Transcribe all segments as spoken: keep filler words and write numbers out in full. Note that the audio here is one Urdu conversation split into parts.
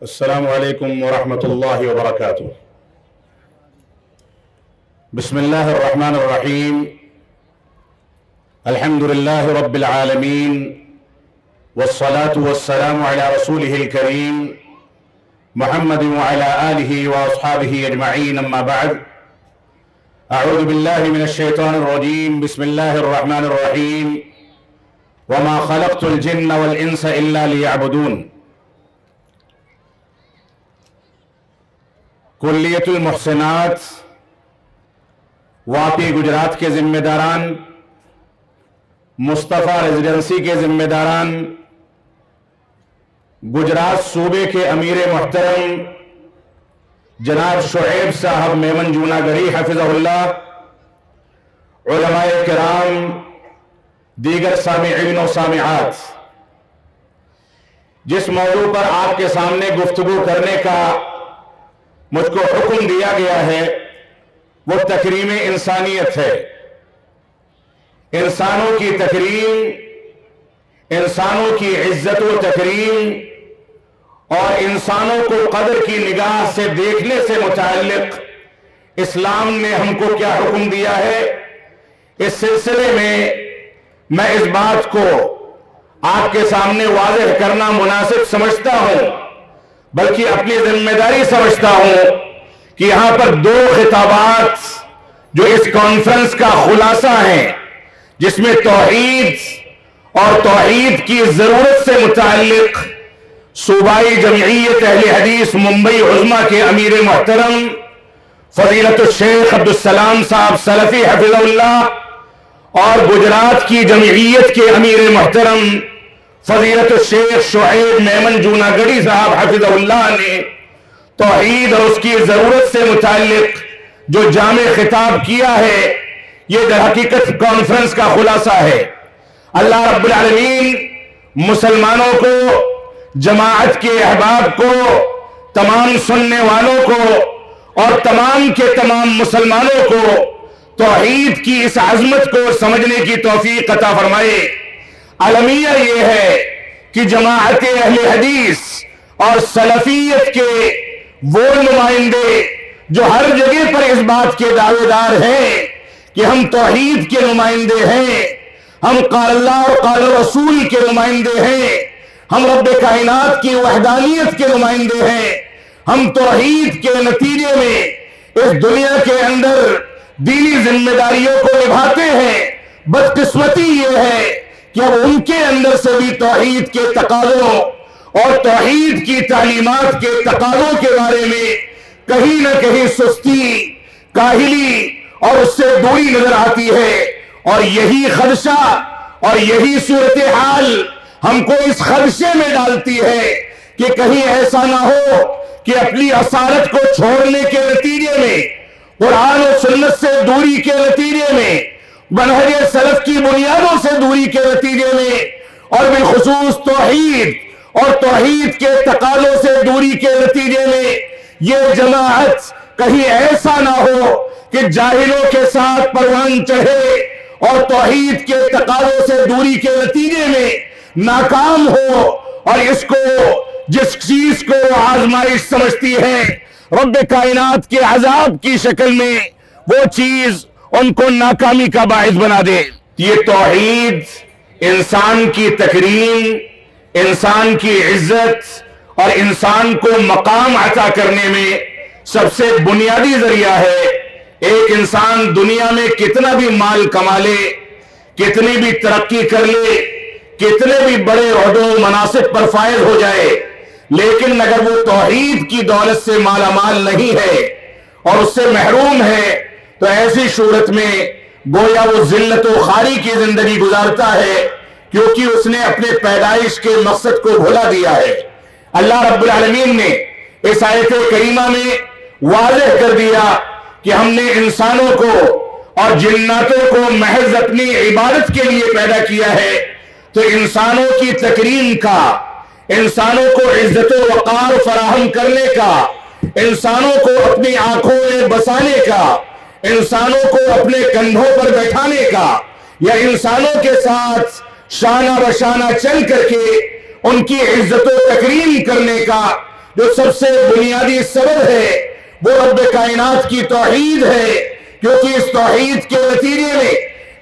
السلام علیکم ورحمۃ اللہ وبرکاتہ۔ بسم اللہ الرحمن الرحیم، الحمد للہ رب العالمین، والصلاة والسلام علی رسولہ الکریم محمد وعلی آلہ واصحابہ اجمعین، اما بعد، اعوذ باللہ من الشیطان الرجیم، بسم اللہ الرحمن الرحیم، وما خلقت الجن والانس الا لیعبدون۔ کلیت المحسنات واپی گجرات کے ذمہ داران، مصطفیٰ ریزیڈنسی کے ذمہ داران، گجرات صوبے کے امیر محترم جناب شعیب صاحب میمن جوناگڑھی حفظہ اللہ، علماء کرام، دیگر سامعین و سامعات، جس موضوع پر آپ کے سامنے گفتگو کرنے کا مجھ کو حکم دیا گیا ہے وہ تکریم انسانیت ہے۔ انسانوں کی تکریم، انسانوں کی عزت و تکریم اور انسانوں کو قدر کی نگاہ سے دیکھنے سے متعلق اسلام نے ہم کو کیا حکم دیا ہے، اس سلسلے میں میں اس بات کو آپ کے سامنے واضح کرنا مناسب سمجھتا ہوں، بلکہ اپنی ذمہ داری سمجھتا ہوں کہ یہاں پر دو خطابات جو اس کانفرنس کا خلاصہ ہیں، جس میں توحید اور توحید کی ضرورت سے متعلق صوبائی جمعیت اہل حدیث ممبئی عظمیٰ کے امیر محترم فضیلت الشیخ عبدالسلام صاحب سلفی حفظہ اللہ اور گجرات کی جمعیت کے امیر محترم فضیلت الشیخ شعیب میمن جوناگڑھی صاحب حفظہ اللہ نے توحید اور اس کی ضرورت سے متعلق جو جامع خطاب کیا ہے، یہ در حقیقت کانفرنس کا خلاصہ ہے۔ اللہ رب العالمین مسلمانوں کو، جماعت کے احباب کو، تمام سننے والوں کو اور تمام کے تمام مسلمانوں کو توحید کی اس عظمت کو سمجھنے کی توفیق عطا فرمائے۔ المیہ یہ ہے کہ جماعت اہل حدیث اور سلفیت کے وہ نمائندے جو ہر جگہ پر اس بات کے دعوے دار ہیں کہ ہم توحید کے نمائندے ہیں، ہم قال اللہ اور قال رسول کے نمائندے ہیں، ہم رب کائنات کی وحدانیت کے نمائندے ہیں، ہم توحید کے نتیجے میں اس دنیا کے اندر دینی ذمہ داریوں کو نبھاتے ہیں۔ بدقسمتی یہ ہے کہ اب ان کے اندر سے بھی توحید کے تقاضوں اور توحید کی تعلیمات کے تقاضوں کے بارے میں کہیں نہ کہیں سستی، کاہلی اور اس سے دوری نظر آتی ہے، اور یہی خدشہ اور یہی صورتحال ہم کو اس خدشے میں ڈالتی ہے کہ کہیں ایسا نہ ہو کہ اپنی اصالت کو چھوڑنے کے نتیجے میں، قرآن و سنت سے دوری کے نتیجے میں، منہج سلف کی بنیادوں سے دوری کے نتیجے میں، اور بالخصوص توحید اور توحید کے تقاضوں سے دوری کے نتیجے میں یہ جماعت کہیں ایسا نہ ہو کہ جاہلوں کے ساتھ پروان چڑھے اور توحید کے تقاضوں سے دوری کے نتیجے میں ناکام ہو، اور اس کو جس چیز کو آزمائش سمجھتی ہے رب کائنات کے عذاب کی شکل میں، وہ چیز ان کو ناکامی کا باعث بنا دے۔ یہ توحید انسان کی تکریم، انسان کی عزت اور انسان کو مقام عطا کرنے میں سب سے بنیادی ذریعہ ہے۔ ایک انسان دنیا میں کتنا بھی مال کما لے، کتنی بھی ترقی کر لے، کتنے بھی بڑے عہدوں مناصب پر فائز ہو جائے، لیکن اگر وہ توحید کی دولت سے مالا مال نہیں ہے اور اس سے محروم ہے تو ایسی صورت میں گویا وہ ذلت و خواری کی زندگی گزارتا ہے، کیونکہ اس نے اپنے پیدائش کے مقصد کو بھلا دیا ہے۔ اللہ رب العالمین نے اس آیت کریمہ میں واضح کر دیا کہ ہم نے انسانوں کو اور جناتوں کو محض اپنی عبادت کے لیے پیدا کیا ہے، تو انسانوں کی تکریم کا، انسانوں کو عزت و وقار فراہم کرنے کا، انسانوں کو اپنی آنکھوں میں بسانے کا، انسانوں کو اپنے کندھوں پر بیٹھانے کا، یا انسانوں کے ساتھ شانہ بشانہ چل کر کے ان کی عزت و تکریم کرنے کا جو سب سے بنیادی سبب ہے وہ رب کائنات کی توحید ہے، کیونکہ اس توحید کے نتیجے میں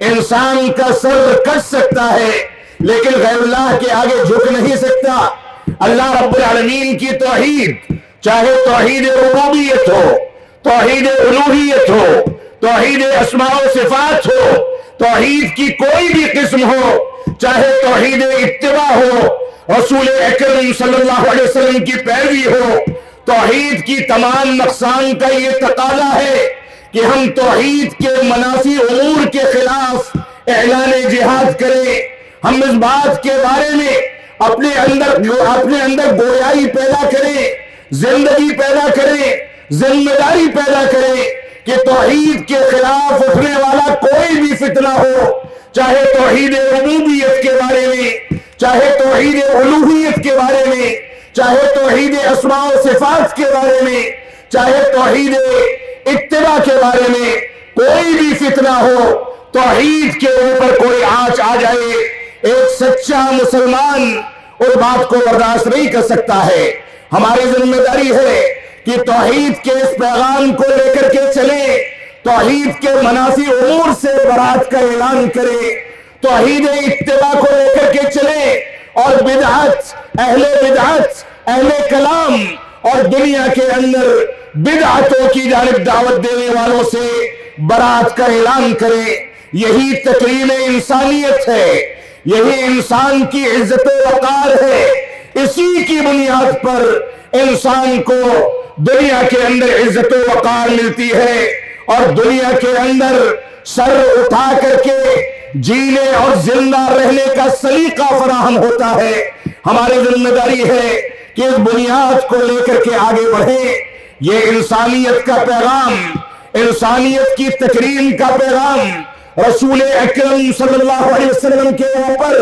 انسان کا سر کٹ سکتا ہے لیکن غیر اللہ کے آگے جھک نہیں سکتا۔ اللہ رب العالمین کی توحید، چاہے توحید ربوبیت ہو، توحید الوہیت ہو، توحید اسماء و صفات ہو، توحید کی کوئی بھی قسم ہو، چاہے توحید اتباع ہو، رسول اکرم صلی اللہ علیہ وسلم کی پیروی ہو، توحید کی تمام اقسام کا یہ تقاضا ہے کہ ہم توحید کے منافی امور کے خلاف اعلان جہاد کریں، ہم اس بات کے بارے میں اپنے اندر اپنے اندر گویائی پیدا کریں، زندگی پیدا کریں، ذمہ داری پیدا کریں کہ توحید کے خلاف اٹھنے والا کوئی بھی فتنہ ہو، چاہے توحید ربوبیت کے بارے میں، چاہے توحید الوہیت کے بارے میں، چاہے توحید اسماء و صفات کے بارے میں، چاہے توحید اتباع کے بارے میں کوئی بھی فتنہ ہو، توحید کے اوپر کوئی آنچ آ جائے، ایک سچا مسلمان اس بات کو برداشت نہیں کر سکتا ہے۔ ہماری ذمہ داری ہے کہ توحید کے اس پیغام کو لے کر کے چلیں، توحید کے منافی امور سے برات کا اعلان کریں، توحید اتباع کو لے کر کے چلیں اور بدعت، اہل بدعت، اہل کلام اور دنیا کے اندر بدعتوں کی جانب دعوت دینے والوں سے برات کا اعلان کریں۔ یہی تکریم انسانیت ہے، یہی انسان کی عزت و وقار ہے، اسی کی بنیاد پر انسان کو دنیا کے اندر عزت و وقار ملتی ہے اور دنیا کے اندر سر اٹھا کر کے جینے اور زندہ رہنے کا سلیقہ فراہم ہوتا ہے۔ ہماری ذمہ داری ہے کہ اس بنیاد کو لے کر کے آگے بڑھیں۔ یہ انسانیت کا پیغام، انسانیت کی تکریم کا پیغام رسول اکرم صلی اللہ علیہ وسلم کے اوپر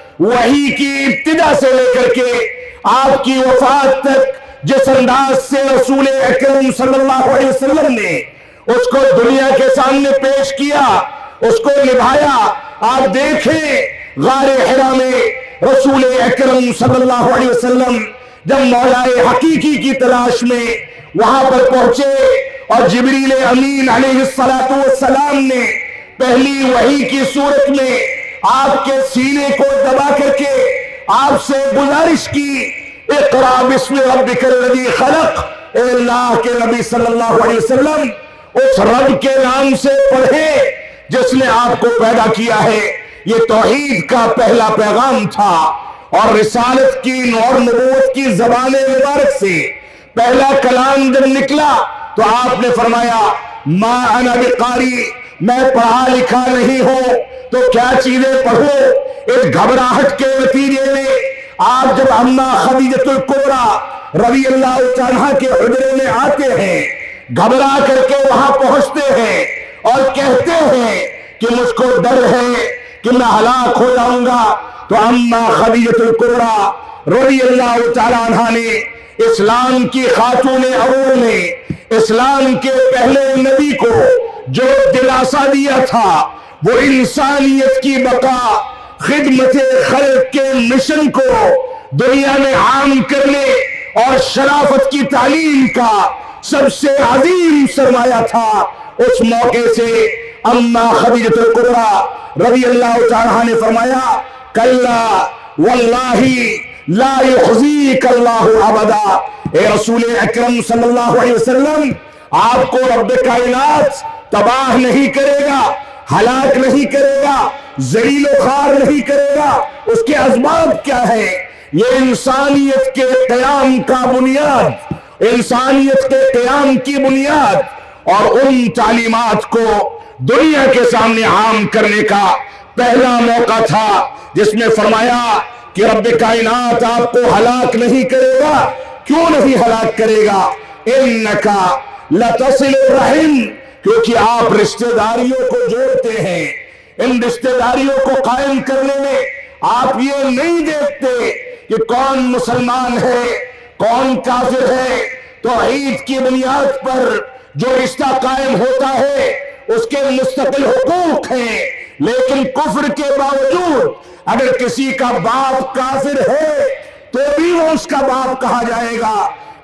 وحی کی ابتدا سے لے کر کے آپ کی وفات تک جس انداز سے رسول اکرم صلی اللہ علیہ وسلم نے اس کو دنیا کے سامنے پیش کیا، اس کو نبھایا۔ آپ دیکھیں غار حرا میں رسول اکرم صلی اللہ علیہ وسلم جب مولا حقیقی کی تلاش میں وہاں پر پہنچے اور جبریل امین علیہ السلام نے پہلی وحی کی صورت میں آپ کے سینے کو دبا کر کے آپ سے گزارش کی، اقرا بسم ربک الذی خلق، اے اللہ کے نبی صلی اللہ علیہ وسلم اس رب کے نام سے پڑھیں جس نے آپ کو پیدا کیا ہے۔ یہ توحید کا پہلا پیغام تھا اور رسالت کی اور نبوت کی زبان مبارک سے پہلا کلام جب نکلا تو آپ نے فرمایا ما انا بقاری، میں پڑھا لکھا نہیں ہوں تو کیا چیزیں پڑھوں۔ اس گھبراہٹ کے نتیجے میں آپ جب اماں خدیجہ الکبریٰ رضی اللہ عنہا کے حجرے میں آتے ہیں، گھبرا کر کے وہاں پہنچتے ہیں اور کہتے ہیں کہ مجھ کو ڈر ہے کہ میں ہلاک ہو جاؤں گا، تو اماں خدیجہ الکبریٰ رضی اللہ تعالی عنہا نے، اسلام کی خاتون اول نے، اسلام کے پہلے نبی کو جو دلاسا دیا تھا وہ انسانیت کی بقا، خدمت خلق کے مشن کو دنیا میں عام کرنے اور شرافت کی تعلیم کا سب سے عظیم سرمایہ تھا۔ اس موقع سے اماں خدیجہ الکبریٰ رضی اللہ تعالیٰ نے فرمایا کلا واللہ لا یخزیک اللہ ابدا، اے رسول اکرم صلی اللہ علیہ وسلم آپ کو رب کائنات تباہ نہیں کرے گا، ہلاک نہیں کرے گا، ذلیل و خوار نہیں کرے گا۔ اس کے اسباب کیا ہے؟ یہ انسانیت کے قیام کا بنیاد، انسانیت کے قیام کی بنیاد اور ان تعلیمات کو دنیا کے سامنے عام کرنے کا پہلا موقع تھا جس میں فرمایا کہ رب کائنات آپ کو ہلاک نہیں کرے گا۔ کیوں نہیں ہلاک کرے گا؟ انکا لتصل الرحم، کیونکہ آپ رشتہ داریوں کو جوڑتے ہیں۔ ان رشتہ داریوں کو قائم کرنے میں آپ یہ نہیں دیکھتے کہ کون مسلمان ہے کون کافر ہے۔ توحید کی بنیاد پر جو رشتہ قائم ہوتا ہے اس کے مستقل حقوق ہیں، لیکن کفر کے باوجود اگر کسی کا باپ کافر ہے تو بھی وہ اس کا باپ کہا جائے گا،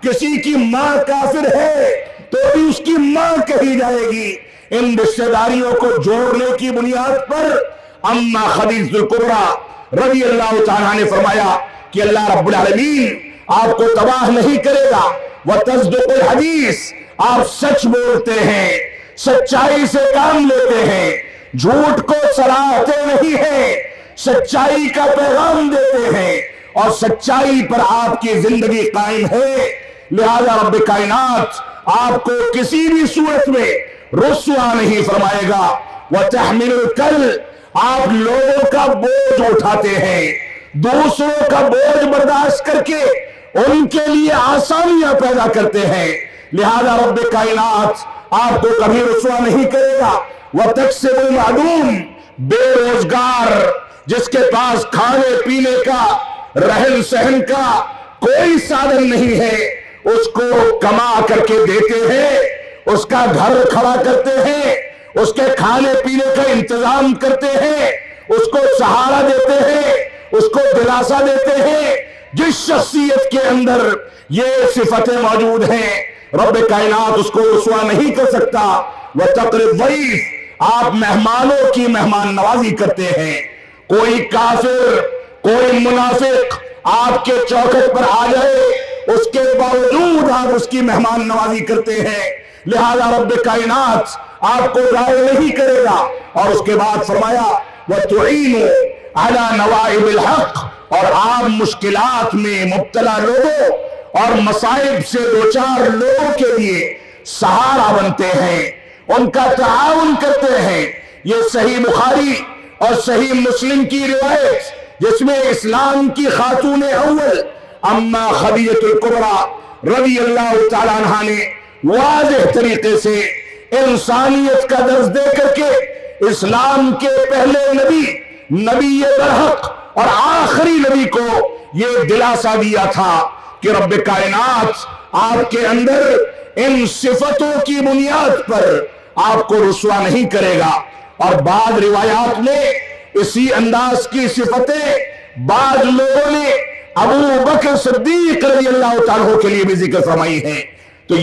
کسی کی ماں کافر ہے تو بھی اس کی ماں کہی جائے گی۔ ان رشتہ داریوں کو جوڑنے کی بنیاد پر اما خدیجہ الکبریٰ رضی اللہ تعالیٰ نے فرمایا کہ اللہ رب العالمین آپ کو تباہ نہیں کرے گا۔ وتصدق الحدیث، آپ سچ بولتے ہیں، سچائی سے کام لیتے ہیں، جھوٹ کو سراہتے نہیں ہیں، سچائی کا پیغام دیتے ہیں اور سچائی پر آپ کی زندگی قائم ہے، لہذا رب کائنات آپ کو کسی بھی صورت میں رسوا نہیں فرمائے گا۔ وتحمل الکل، آپ لوگوں کا بوجھ اٹھاتے ہیں، دوسروں کا بوجھ برداشت کر کے ان کے لیے آسانیاں پیدا کرتے ہیں، لہذا رب کائنات آپ کو کبھی رسوا نہیں کرے گا۔ وتکسب المعدوم، بے روزگار جس کے پاس کھانے پینے کا، رہن سہن کا کوئی سادھن نہیں ہے، اس کو کما کر کے دیتے ہیں، اس کا گھر کھڑا کرتے ہیں، اس کے کھانے پینے کا انتظام کرتے ہیں، اس کو سہارا دیتے ہیں، اس کو دلاسا دیتے ہیں۔ جس شخصیت کے اندر یہ صفتیں موجود ہیں رب کائنات اس کو رسوا نہیں کر سکتا۔ وتقر الضیف، آپ مہمانوں کی مہمان نوازی کرتے ہیں، کوئی کافر کوئی منافق آپ کے چوکھٹ پر آ جائے اس کے باوجود آپ اس کی مہمان نوازی کرتے ہیں، لہذا رب کائنات آپ کو ضائع نہیں کرے گا۔ اور اس کے بعد فرمایا وَتُعِينُ عَلَى نَوَائِبِ الْحَقِّ، اور آپ مشکلات میں مبتلا لوگوں اور مصائب سے دوچار لوگوں کے لیے سہارا بنتے ہیں، ان کا تعاون کرتے ہیں۔ یہ صحیح بخاری اور صحیح مسلم کی روایت جس میں اسلام کی خاتون اول اما خدیجہ الکبریٰ رضی اللہ تعالیٰ عنہ نے واضح طریقے سے انسانیت کا درس دے کر کے اسلام کے پہلے نبی نبی برحق اور آخری نبی کو یہ دلاسا دیا تھا کہ رب کائنات آپ کے اندر ان صفتوں کی بنیاد پر آپ کو رسوا نہیں کرے گا۔ اور بعض روایات میں اسی انداز کی صفتیں بعض لوگوں نے ابو بکر صدیق رضی اللہ تعالیٰ کے لیے بھی ذکر فرمائی ہیں۔ تو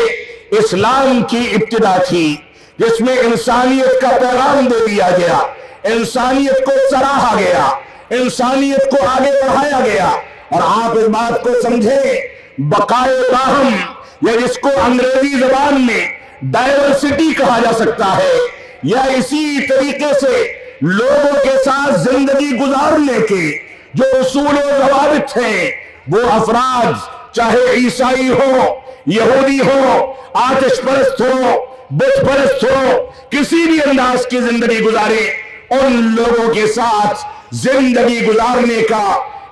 یہ اسلام کی ابتدا تھی جس میں انسانیت کا پیغام دے دیا گیا، انسانیت کو سراہا گیا، انسانیت کو آگے بڑھایا گیا۔ اور آپ اس بات کو سمجھیں، بقائے باہم یا جس کو انگریزی زبان میں ڈائیورسٹی کہا جا سکتا ہے، یا اسی طریقے سے لوگوں کے ساتھ زندگی گزارنے کے جو اصول و ضوابط ہیں، وہ افراد چاہے عیسائی ہو، یہودی ہو، آتش پرست ہو، بت پرست ہو، کسی بھی انداز کی زندگی گزارے، ان لوگوں کے ساتھ زندگی گزارنے کا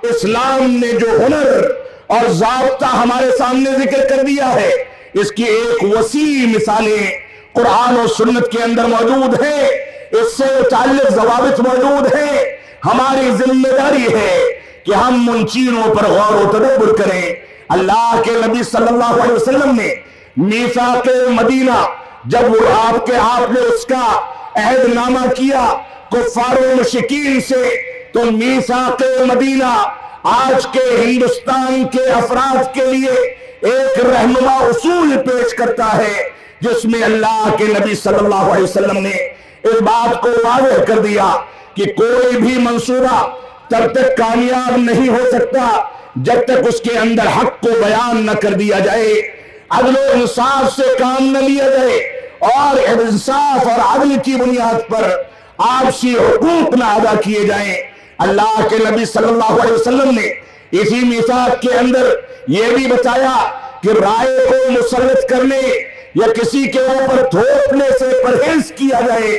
اسلام نے جو ہنر اور ضابطہ ہمارے سامنے ذکر کر دیا ہے، اس کی ایک وسیع مثالیں قرآن و سنت کے اندر موجود ہیں، اس سے متعلق ضوابط موجود ہیں۔ ہماری ذمہ داری ہے کہ ہم ان چیزوں پر غور و تدبر کریں۔ اللہ کے نبی صلی اللہ علیہ وسلم نے میثاق مدینہ جب وہ آپ کے آپ نے اس کا عہد نامہ کیا کفار و مشرکین سے، تو میثاق مدینہ آج کے ہندوستان کے افراد کے لیے ایک رہنما اصول پیش کرتا ہے، جس میں اللہ کے نبی صلی اللہ علیہ وسلم نے اس بات کو واضح کر دیا کہ کوئی بھی منصوبہ تب تک کامیاب نہیں ہو سکتا جب تک اس کے اندر حق کو بیان نہ کر دیا جائے، عدل و انصاف سے کام نہ لیا جائے، اور انصاف اور عدل کی بنیاد پر آپسی حقوق نہ ادا کیے جائیں۔ اللہ کے نبی صلی اللہ علیہ وسلم نے اسی میثاق کے اندر یہ بھی بتایا کہ رائے کو مسلط کرنے یا کسی کے اوپر تھوپنے سے پرہیز کیا جائے،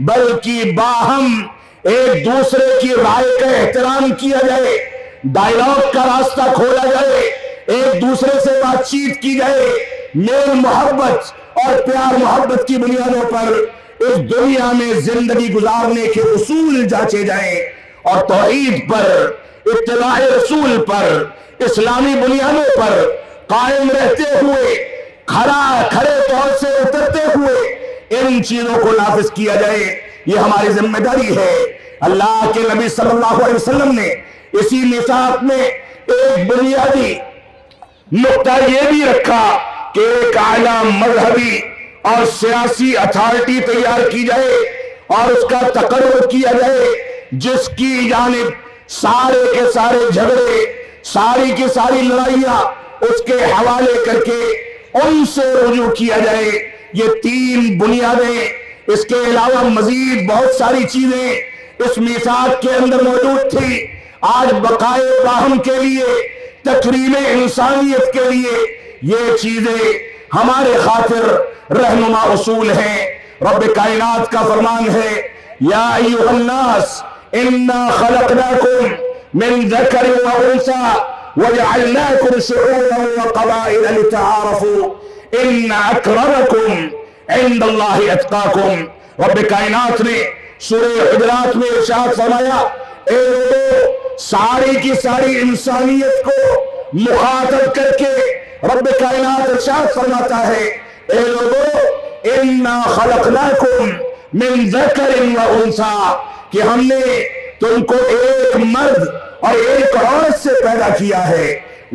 بلکہ باہم ایک دوسرے کی رائے کا احترام کیا جائے، ڈائیلاگ کا راستہ کھولا جائے، ایک دوسرے سے بات چیت کی جائے، میل محبت اور پیار محبت کی بنیادوں پر اس دنیا میں زندگی گزارنے کے اصول جانچے جائیں، اور توحید پر، اتباع رسول پر، اسلامی بنیادوں پر قائم رہتے ہوئے، کھڑا کھڑے طور سے اترتے ہوئے ان چیزوں کو نافذ کیا جائے۔ یہ ہماری ذمہ داری ہے۔ اللہ کے نبی صلی اللہ علیہ وسلم نے اسی میثاق میں ایک بنیادی نقطہ یہ بھی رکھا کہ ایک اعلیٰ مذہبی اور سیاسی اتھارٹی تیار کی جائے اور اس کا تقرر کیا جائے جس کی جانب سارے کے سارے جھگڑے، ساری کی ساری لڑائیاں اس کے حوالے کر کے ان سے رجوع کیا جائے۔ یہ تین بنیادیں، اس کے علاوہ مزید بہت ساری چیزیں اس میثاق کے اندر موجود تھی۔ آج بقائے باہم کے لیے، تکریم انسانیت کے لیے یہ چیزیں ہمارے خاطر رہنما اصول ہیں۔ رب کائنات کا فرمان ہے، یا ایھا الناس انا خلقناکم من ذکر و انثی وجعلناکم شعوبا وقبائل لتعارفوا ان اکرمکم عند اللہ اتقاکم۔ رب کائنات نے سورہ حجرات میں ارشاد فرمایا، اے لوگوں، ساری کی ساری انسانیت کو مخاطب کر کے رب کائنات ارشاد فرماتا ہے، اے لوگوں، انا خلقناکم من ذکر و انثی، کہ ہم نے تم کو ایک مرد اور ایک عورت سے پیدا کیا ہے،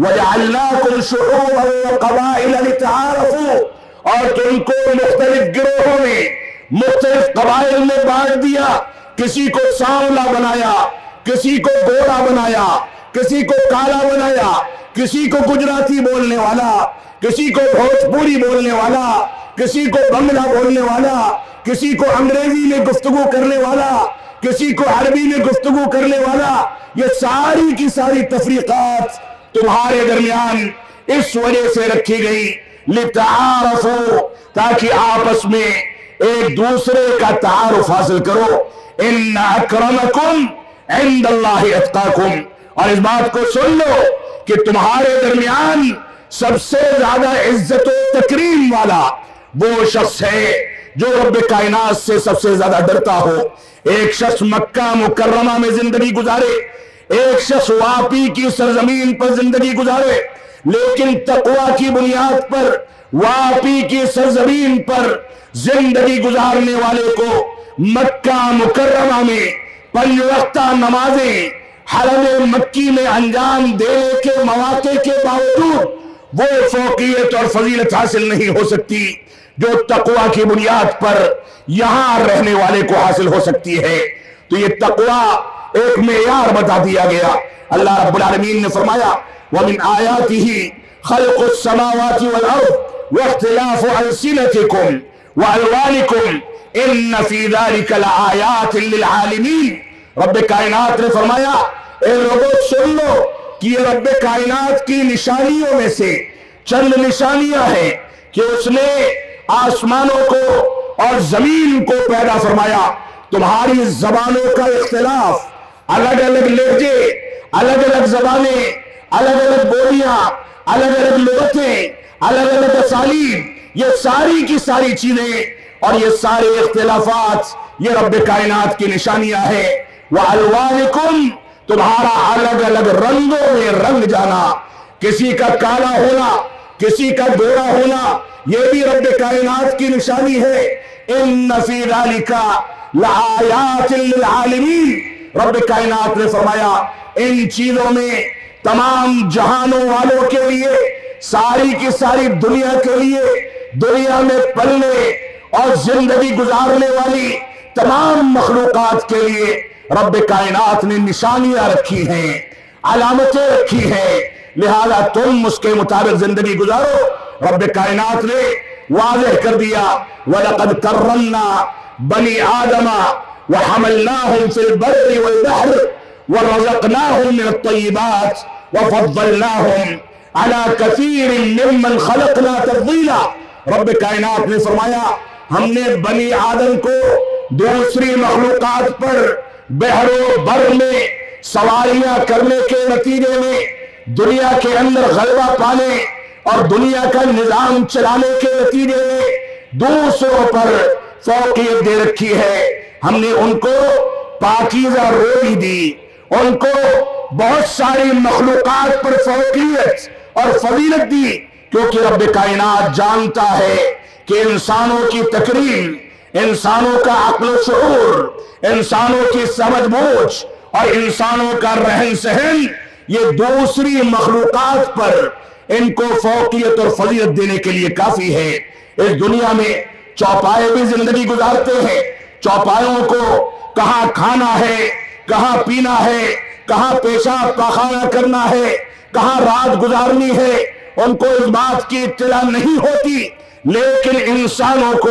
وجعلناکم شعوبا وقبائل لتعارفوا، اور تم کو مختلف گروہوں میں، مختلف قبائل میں بانٹ دیا۔ کسی کو سانولا بنایا، کسی کو گورا بنایا، کسی کو کالا بنایا، کسی کو گجراتی بولنے والا، کسی کو بھوجپوری بولنے والا، کسی کو بنگلہ بولنے والا، کسی کو انگریزی میں گفتگو کرنے والا، کسی کو عربی میں گفتگو کرنے والا۔ یہ ساری کی ساری تفریقات تمہارے درمیان اس وجہ سے رکھی گئی، لتعارفوا، تاکہ آپس میں ایک دوسرے کا تعارف حاصل کرو۔ ان اکرمکم عند اللہ اتقاکم، اور اس بات کو سن لو کہ تمہارے درمیان سب سے زیادہ عزت و تکریم والا وہ شخص ہے جو رب کائنات سے سب سے زیادہ ڈرتا ہو۔ ایک شخص مکہ مکرمہ میں زندگی گزارے، ایک شخص واپی کی سرزمین پر زندگی گزارے، لیکن تقوی کی بنیاد پر واپی کی سرزمین پر زندگی گزارنے والے کو مکہ مکرمہ میں پنج وقتہ نمازیں حرم مکی میں انجام دینے کے مواقع کے باوجود وہ فوقیت اور فضیلت حاصل نہیں ہو سکتی جو تقوی کی بنیاد پر یہاں رہنے والے کو حاصل ہو سکتی ہے۔ تو یہ تقوی ایک معیار بتا دیا گیا۔ اللہ رب العالمین نے فرمایا، وَمِنْ آيَاتِهِ خَلْقُ السَّمَاوَاتِ وَالْأَرْضِ وَاخْتِلَافُ أَلْسِنَتِكُمْ وَأَلْوَانِكُمْ إِنَّ فِي ذَلِكَ لَآيَاتٍ لِلْعَالِمِينَ۔ رب کائنات نے فرمایا، اے لوگوں سن لو کہ یہ رب کائنات کی نشانیوں میں سے چند نشانیاں ہیں کہ اس نے آسمانوں کو اور زمین کو پیدا فرمایا۔ تمہاری زبانوں کا اختلاف، الگ الگ لہجے، الگ الگ زبانیں، الگ الگ بولیاں، الگ الگ لغتیں، الگ الگ اسالیب، یہ ساری کی ساری چیزیں اور یہ سارے اختلافات یہ رب کائنات کی نشانیاں ہیں۔ وَأَلْوَانِكُمْ، تمہارا الگ الگ رنگوں میں رنگ جانا، کسی کا کالا ہونا، کسی کا گورا ہونا، یہ بھی رب کائنات کی نشانی ہے۔ إِنَّ فِي ذَلِكَ لَآيَاتٍ لِلْعَالِمِينَ، رب کائنات نے فرمایا ان چیزوں میں تمام جہانوں والوں کے لیے، ساری کی ساری دنیا کے لیے، دنیا میں پلنے اور زندگی گزارنے والی تمام مخلوقات کے لیے رب کائنات نے نشانیاں رکھی ہیں، علامتیں رکھی ہیں، لہذا تم اس کے مطابق زندگی گزارو۔ رب کائنات نے واضح کر دیا، وَلَقَدْ كَرَّمْنَا بَنِي آدَمَ وَحَمَلْنَاهُمْ فِي الْبَرِّ وَالْبَحْرِ وَرَزَقْنَاهُمْ مِنَ الطَّيِّبَاتِ وَفَضَّلْنَاهُمْ عَلَى كَثِيرٍ مِّمَّنْ خَلَقْنَا تَفْضِيلًا۔ رب کائنات نے فرمایا ہم نے بنی آدم کو دوسری مخلوقات پر بحر و بر میں سواریاں کرنے کے نتیجے میں دنیا کے اندر غلبہ پانے اور دنیا کا نظام چلانے کے نتیجے میں دوسروں پر فوقیت دے رکھی ہے۔ ہم نے ان کو پاکیزہ روزی دی، ان کو بہت ساری مخلوقات پر فوقیت اور فضیلت دی، کیونکہ رب کائنات جانتا ہے کہ انسانوں کی تکریم، انسانوں کا عقل و شعور، انسانوں کی سمجھ بوجھ اور انسانوں کا رہن سہن یہ دوسری مخلوقات پر ان کو فوقیت اور فضیلت دینے کے لیے کافی ہے۔ اس دنیا میں چوپائے بھی زندگی گزارتے ہیں، چوپایوں کو کہاں کھانا ہے، کہاں پینا ہے، کہاں پیشاب پاخانہ کرنا ہے، کہاں رات گزارنی ہے، ان کو اس بات کی اطلاع نہیں ہوتی، لیکن انسانوں کو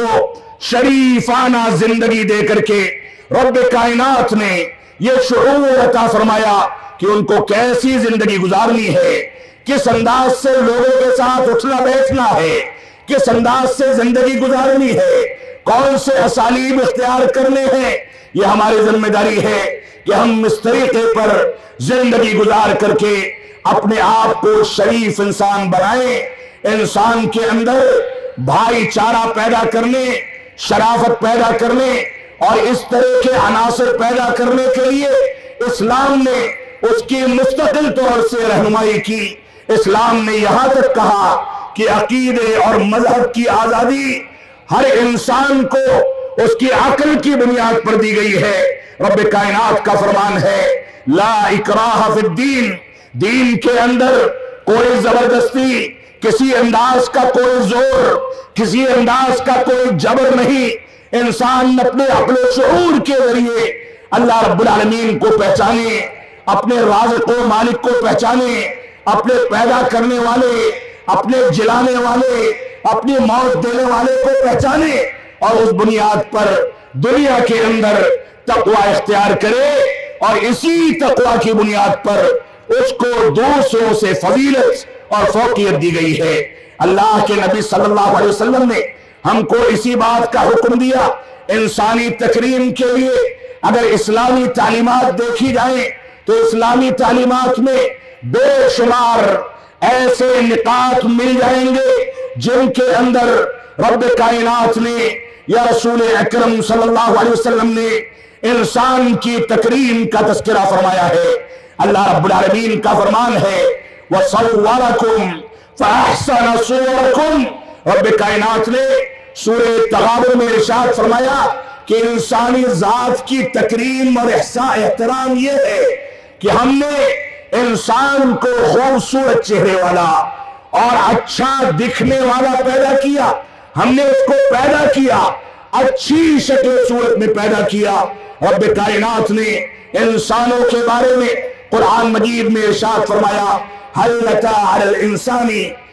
شریفانہ زندگی دے کر کے رب کائنات نے یہ شعور عطا فرمایا کہ ان کو کیسی زندگی گزارنی ہے، کس انداز سے لوگوں کے ساتھ اٹھنا بیٹھنا ہے، کس انداز سے زندگی گزارنی ہے، کون سے اسالیب اختیار کرنے ہیں۔ یہ ہماری ذمہ داری ہے کہ ہم اس طریقے پر زندگی گزار کر کے اپنے آپ کو شریف انسان بنائیں، انسان کے اندر بھائی چارہ پیدا کرنے، شرافت پیدا کرنے اور اس طرح کے عناصر پیدا کرنے کے لیے اسلام نے اس کی مستقل طور سے رہنمائی کی۔ اسلام نے یہاں تک کہا کہ عقیدے اور مذہب کی آزادی ہر انسان کو اس کی عقل کی بنیاد پر دی گئی ہے۔ رب کائنات کا فرمان ہے لا اکراہ فی الدین، دین کے اندر کوئی زبردستی، کسی انداز کا کوئی زور، کسی انداز کا کوئی جبر نہیں۔ انسان اپنے عقل و شعور کے ذریعے اللہ رب العالمین کو پہچانے، اپنے رازق و مالک کو پہچانے، اپنے پیدا کرنے والے، اپنے جلانے والے، اپنی موت دینے والے کو پہچانے اور اس بنیاد پر دنیا کے اندر تقوی اختیار کرے، اور اسی تقوی کی بنیاد پر اس کو دوسروں سے فضیلت اور فوقیت دی گئی ہے۔ اللہ کے نبی صلی اللہ علیہ وسلم نے ہم کو اسی بات کا حکم دیا۔ انسانی تکریم کے لیے اگر اسلامی تعلیمات دیکھی جائیں تو اسلامی تعلیمات میں بے شمار ایسے نکات مل جائیں گے جن کے اندر رب کائنات نے یا رسول اکرم صلی اللہ علیہ وسلم نے انسان کی تکریم کا تذکرہ فرمایا ہے۔ اللہ رب العالمین کا فرمان ہے وَصَوَّرَكُمْ فَأَحْسَنَ صُوَرَكُمْ، رب کائنات نے سورہ تغابن میں ارشاد فرمایا کہ انسانی ذات کی تکریم اور احسان احترام یہ ہے کہ ہم نے انسان کو خوبصورت چہرے والا اور اچھا دکھنے والا پیدا کیا، ہم نے اس کو پیدا کیا، اچھی شکل صورت میں پیدا کیا۔ رب کائنات نے انسانوں کے بارے میں قرآن مجید میں ارشاد فرمایا هل أتى على الإنسان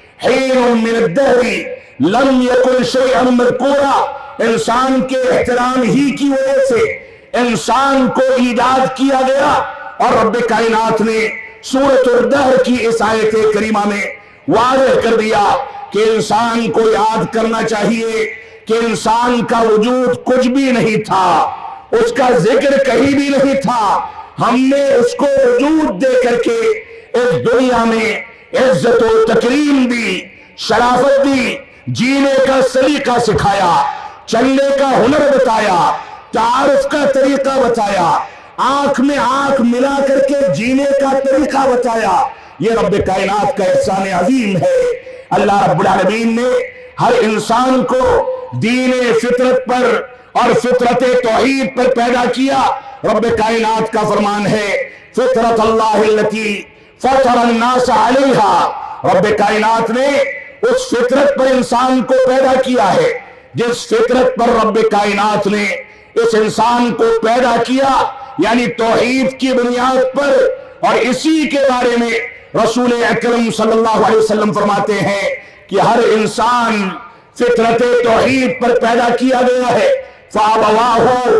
حين من الدهر لم يكن شيئا مذكورا، انسان کے احترام ہی کی وجہ سے انسان کو ایجاد کیا گیا، اور رب کائنات نے سورۃ الدہر کی اس آیت کریمہ میں واضح کر دیا کہ انسان کو یاد کرنا چاہیے کہ انسان کا وجود کچھ بھی نہیں تھا، اس کا ذکر کہیں بھی نہیں تھا، ہم نے اس کو وجود دے کر کے اس دنیا میں عزت و تکریم دی، شرافت دی، جینے کا سلیقہ سکھایا، چلنے کا ہنر بتایا، تعارف کا طریقہ بتایا، آنکھ میں آنکھ ملا کر کے جینے کا طریقہ بتایا۔ یہ رب کائنات کا احسان عظیم ہے۔ اللہ رب العالمین نے ہر انسان کو دین فطرت پر اور فطرت توحید پر پیدا کیا۔ رب کائنات کا فرمان ہے فطرت اللہ التی فطر الناس علیہا، رب کائنات نے اس فطرت پر انسان کو پیدا کیا ہے جس فطرت پر رب کائنات نے اس انسان کو پیدا کیا، یعنی توحید کی بنیاد پر۔ اور اسی کے بارے میں رسول اکرم صلی اللہ علیہ وسلم فرماتے ہیں کہ ہر انسان فطرت توحید پر پیدا کیا گیا ہے۔ فَأَبَوَاهُ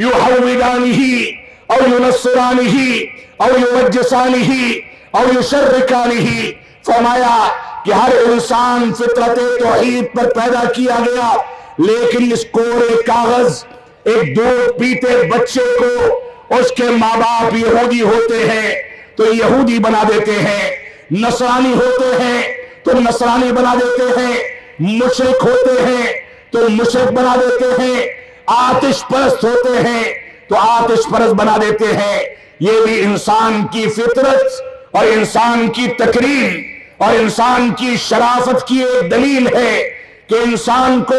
يُحَوِّدَانِهِ أَوْ يُنَصِّرَانِهِ أَوْ يُمَجِّسَانِهِ أَوْ يُشَرِّكَانِهِ، فرمایا کہ ہر انسان فطرت توحید پر پیدا کیا گیا، لیکن اس کوڑے کاغذ ایک دودھ پیتے بچے کو اس کے ماں باپ یہودی ہوتے ہیں تو یہودی بنا دیتے ہیں، نصرانی ہوتے ہیں تو نصرانی بنا دیتے ہیں، مشرک ہوتے ہیں تو مشرک بنا دیتے ہیں، آتش پرست ہوتے ہیں تو آتش پرست بنا دیتے ہیں۔ یہ بھی انسان کی فطرت اور انسان کی تکریم اور انسان کی شرافت کی ایک دلیل ہے کہ انسان کو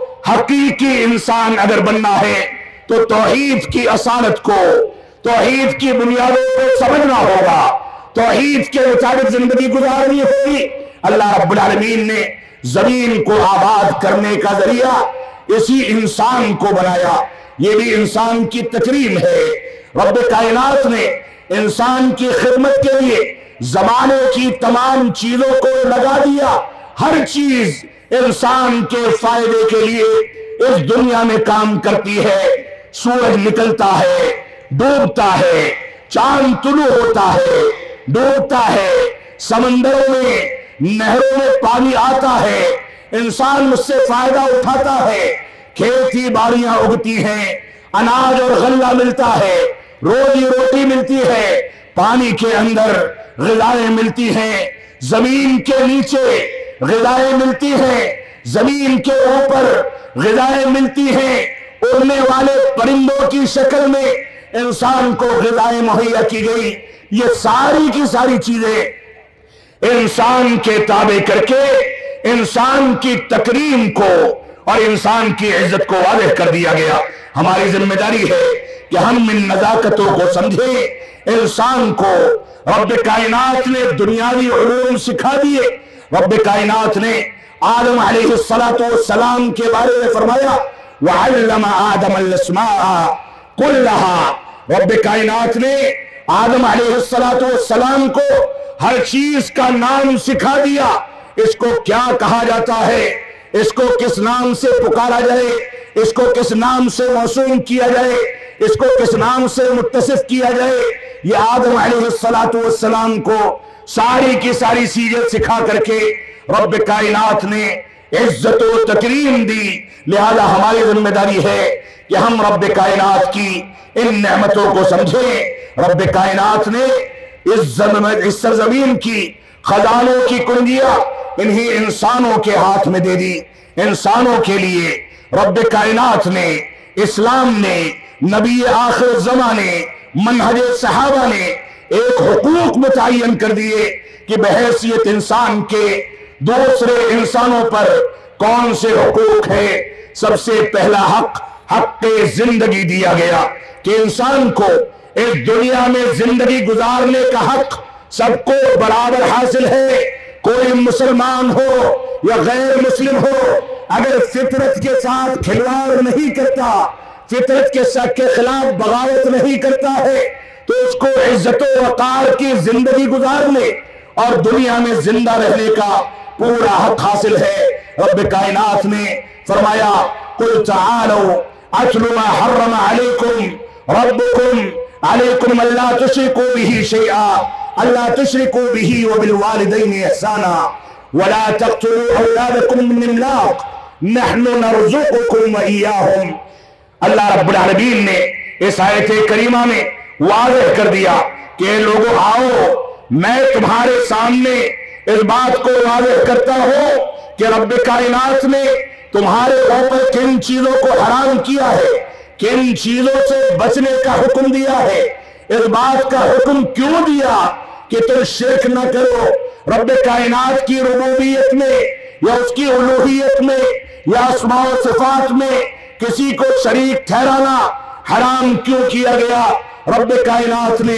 حقیقی انسان اگر بننا ہے تو توحید کی اصالت کو، توحید کی بنیادوں کو سمجھنا ہوگا، توحید کے مطابق زندگی گزارنی ہوگی۔ اللہ رب العالمین نے زمین کو آباد کرنے کا ذریعہ اسی انسان کو بنایا، یہ بھی انسان کی تکریم ہے۔ رب کائنات نے انسان کی خدمت کے لیے زمانے کی تمام چیزوں کو لگا دیا، ہر چیز انسان کے فائدے کے لیے اس دنیا میں کام کرتی ہے۔ سورج نکلتا ہے، ڈوبتا ہے، چاند طلوع ہوتا ہے، ڈوبتا ہے، سمندروں میں نہروں میں پانی آتا ہے، انسان اس سے فائدہ اٹھاتا ہے، کھیتی باڑیاں اگتی ہیں، اناج اور غلہ ملتا ہے، روزی روٹی ملتی ہے، پانی کے اندر غذائیں ملتی ہیں، زمین کے نیچے غذائیں ملتی ہیں، زمین کے اوپر غذائیں ملتی ہیں، اڑنے والے پرندوں کی شکل میں انسان کو غذائیں مہیا کی گئی۔ یہ ساری کی ساری چیزیں انسان کے تابع کر کے انسان کی تکریم کو اور انسان کی عزت کو واضح کر دیا گیا۔ ہماری ذمہ داری ہے کہ ہم ان نزاکتوں کو سمجھیں۔ انسان کو رب کائنات نے دنیاوی علوم سکھا دیے۔ رب کائنات نے آدم علیہ السلام کے بارے میں فرمایا وَعَلَّمَ آدَمَ الْأَسْمَاءَ كُلَّهَا۔ رب کائنات نے آدم علیہ السلام کو ہر چیز کا نام سکھا دیا، اس کو کیا کہا جاتا ہے، اس کو کس نام سے پکارا جائے، اس کو کس نام سے موسوم کیا جائے، اس کو کس نام سے متصف کیا جائے۔ یہ آدم علیہ السلام کو ساری کی ساری چیزیں سکھا کر کے رب کائنات نے عزت و تکریم دی۔ لہذا ہماری ذمہ داری ہے کہ ہم رب کائنات کی ان نعمتوں کو سمجھیں۔ رب کائنات نے اس سرزمین کی خزانوں کی کنجیاں انہی انسانوں کے ہاتھ میں دے دی۔ انسانوں کے لیے رب کائنات نے، اسلام نے، نبی آخر زمان نے، منہج صحابہ نے ایک حقوق متعین کر دیے کہ بحیثیت انسان کے دوسرے انسانوں پر کون سے حقوق ہے۔ سب سے پہلا حق حق زندگی دیا گیا کہ انسان کو اس دنیا میں زندگی گزارنے کا حق سب کو برابر حاصل ہے۔ کوئی مسلمان ہو یا غیر مسلم ہو، اگر فطرت کے ساتھ کھلواڑ نہیں کرتا، فطرت کے خلاف بغاوت نہیں کرتا ہے، تو اس کو عزت و وقار کی زندگی گزارنے اور دنیا میں زندہ رہنے کا پورا حق حاصل ہے۔ رب کائنات نے فرمایا قُلْ تَعَالَوْا أَتْلُ مَا حَرَّمَ عَلَيْكُمْ رَبُّكُمْ عَلَيْكُمْ أَلَّا تُشْرِكُوا بِهِ شَيْئًا أَلَّا تُشْرِكُوا بِهِ وَبِالْوَالِدَيْنِ إِحْسَانًا وَلَا تَقْتُلُوا أَوْلَادَكُمْ مِنْ إِمْلَاقٍ نَحْنُ نَرْزُقُكُمْ وَإِيَّاهُمْ۔ اللہ رب العالمین نے اس آیت کریمہ میں واضح کر دیا کہ لوگوں آؤ، میں تمہارے سامنے اس بات کو واضح کرتا ہوں کہ رب کائنات نے تمہارے اوپر کن چیزوں کو حرام کیا ہے، کن چیزوں سے بچنے کا حکم دیا ہے۔ اس بات کا حکم کیوں دیا کہ تم شرک نہ کرو، رب کائنات کی ربوبیت میں یا اس کی الوہیت میں یا اسماء و صفات میں کسی کو شریک ٹھہرانا حرام کیوں کیا گیا؟ رب کائنات نے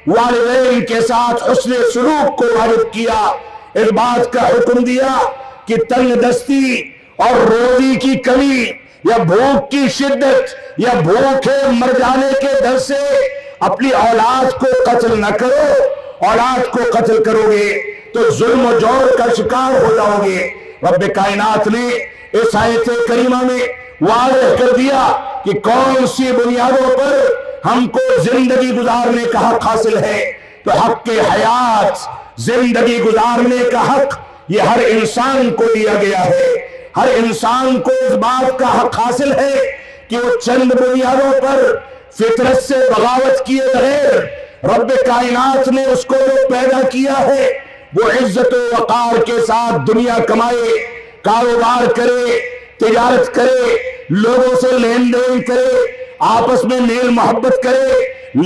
والدین کے ساتھ حسن سلوک کو واجب کیا، اس بات کا حکم دیا کہ تنگ دستی اور روزی کی کمی یا بھوک کی شدت یا بھوکے مر جانے کے ڈر سے اپنی اولاد کو قتل نہ کرو۔ اولاد کو قتل کرو گے تو ظلم و جور کا شکار ہو جاؤ گے۔ رب کائنات نے اس آیت کریمہ میں واضح کر دیا کہ کون سی بنیادوں پر ہم کو زندگی گزارنے کا حق حاصل ہے۔ تو حق حیات، زندگی گزارنے کا حق، یہ ہر انسان کو دیا گیا ہے۔ ہر انسان کو اس بات کا حق حاصل ہے کہ وہ چند بنیادوں پر فطرت سے بغاوت کیے بغیر رب کائنات نے اس کو جو پیدا کیا ہے وہ عزت و وقار کے ساتھ دنیا کمائے، کاروبار کرے، تجارت کرے، لوگوں سے لین دین کرے، آپس میں میل محبت کرے،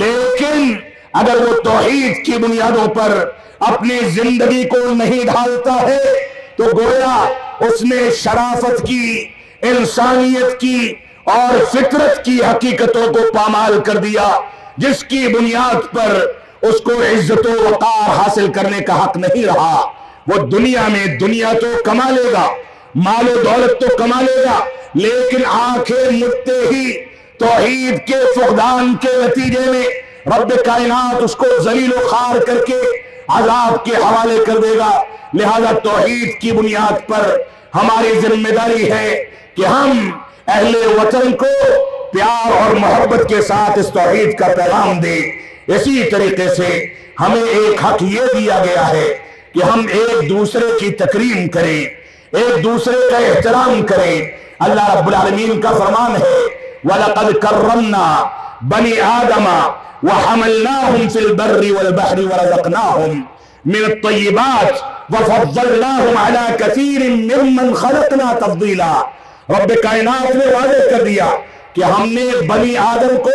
لیکن اگر وہ توحید کی بنیادوں پر اپنی زندگی کو نہیں ڈھالتا ہے تو گویا اس نے شرافت کی، انسانیت کی اور فطرت کی حقیقتوں کو پامال کر دیا، جس کی بنیاد پر اس کو عزت و وقار حاصل کرنے کا حق نہیں رہا۔ وہ دنیا میں دنیا تو کما لے گا، مال و دولت تو کما لے گا، لیکن آنکھیں مدتے ہی توحید کے فقدان کے نتیجے میں رب کائنات اس کو ذلیل و خوار کر کے عذاب کے حوالے کر دے گا۔ لہذا توحید کی بنیاد پر ہماری ذمہ داری ہے کہ ہم اہل وطن کو پیار اور محبت کے ساتھ اس توحید کا پیغام دیں۔ اسی طریقے سے ہمیں ایک حق یہ دیا گیا ہے کہ ہم ایک دوسرے کی تکریم کریں، ایک دوسرے کا احترام کریں۔ اللہ رب العالمین کا فرمان ہے وَلَقَدْ كَرَّمْنَا بَنِي آدَمَ وَحَمَلْنَاهُمْ فِي الْبَرِّ وَالْبَحْرِ وَرَزَقْنَاهُمْ مِنَ الطَّيِّبَاتِ وَفَضَّلْنَاهُمْ عَلَى كَثِيرٍ مِّمَّنْ خَلَقْنَا تَفْضِيلًا۔ رب کائنات نے واضح کر دیا کہ ہم نے بنی آدم کو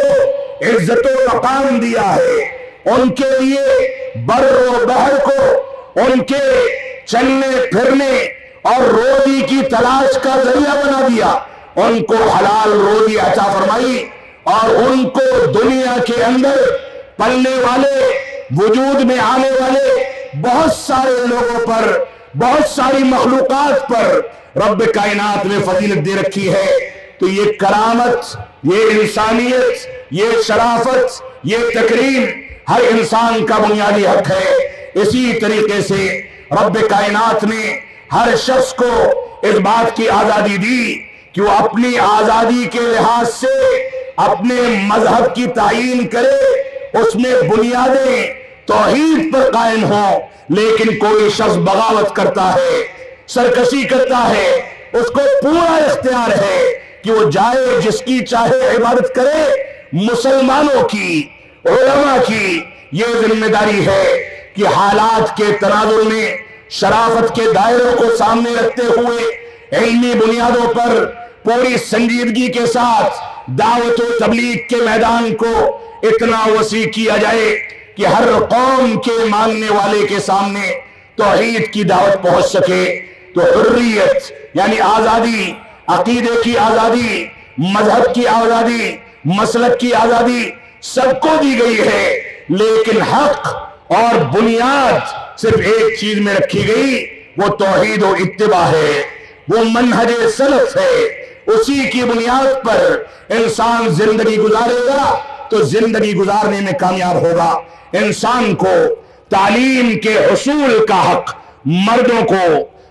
عزت و مقام دیا ہے، ان کے لیے بر و بحر کو ان کے چلنے پھرنے اور روزی کی تلاش کا ذریعہ بنا دیا، ان کو حلال روزی عطا فرمائی، اور ان کو دنیا کے اندر پلنے والے، وجود میں آنے والے بہت سارے لوگوں پر، بہت ساری مخلوقات پر رب کائنات نے فضیلت دے رکھی ہے۔ تو یہ کرامت، یہ انسانیت، یہ شرافت، یہ تکریم ہر انسان کا بنیادی حق ہے۔ اسی طریقے سے رب کائنات نے ہر شخص کو اس بات کی آزادی دی کہ وہ اپنی آزادی کے لحاظ سے اپنے مذہب کی تعیین کرے، اس میں بنیادیں توحید پر قائم ہوں، لیکن کوئی شخص بغاوت کرتا ہے، سرکشی کرتا ہے، اس کو پورا اختیار ہے کہ وہ جائے جس کی چاہے عبادت کرے۔ مسلمانوں کی، علماء کی یہ ذمہ داری ہے کہ حالات کے تناظر میں شرافت کے دائروں کو سامنے رکھتے ہوئے علمی بنیادوں پر پوری سنجیدگی کے ساتھ دعوت و تبلیغ کے میدان کو اتنا وسیع کیا جائے کہ ہر قوم کے ماننے والے کے سامنے توحید کی دعوت پہنچ سکے۔ تو حریت یعنی آزادی، عقیدے کی آزادی، مذہب کی آزادی، مسلک کی آزادی سب کو دی گئی ہے، لیکن حق اور بنیاد صرف ایک چیز میں رکھی گئی، وہ توحید و اتباع ہے، وہ منہج سلف ہے۔ اسی کی بنیاد پر انسان زندگی گزارے گا تو زندگی گزارنے میں کامیاب ہوگا۔ انسان کو تعلیم کے حصول کا حق مردوں کو،